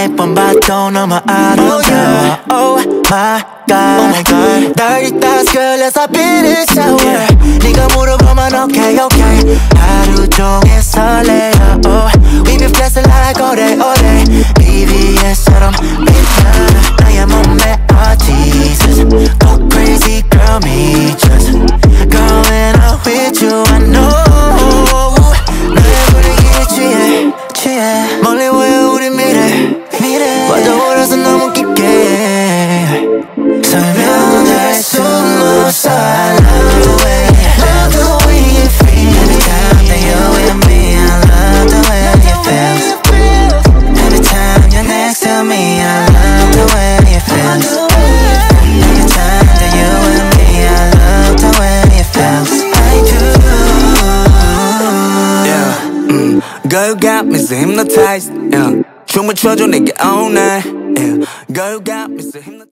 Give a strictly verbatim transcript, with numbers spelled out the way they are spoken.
백 번 봐도 너무 아름다워. Oh my god, oh my god. thirty thousand girl as I been in shower. yeah. 네가 물어보면 okay okay. 하루 종일 설레어. oh. We been flexing like all day all day. 비비에스처럼 빛나 나의 몸매. oh Jesus, go crazy girl me just. Girl when I'm with you I know. 너의 분위기에 취해 취해. 멀리 보여 우리 미래 미래. 빠져버려서 너무 깊게 설명할 수 없어. I love the way, love the way you feel. Every time that you're with me I love the way you feel. Every time you're next to me I love the way you feel. Every time that you're with me I love the way you feel. I do. Yeah, mm. Girl you got me so hypnotized. Yeah. 춤을 춰줘 내게 all night. Yeah. Girl you got me so hypnotized.